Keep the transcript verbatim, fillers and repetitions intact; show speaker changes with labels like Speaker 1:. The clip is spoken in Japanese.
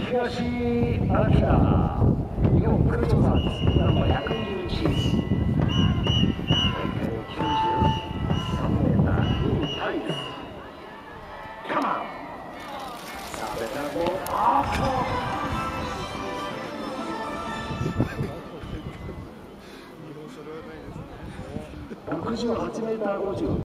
Speaker 1: 東明日本空調さんです。ナンバーひゃくにじゅういち。きゅうじゅうさんメーターにタイです。カマン。さあベテランボールアウト。ろくじゅうはちメーターごじゅう。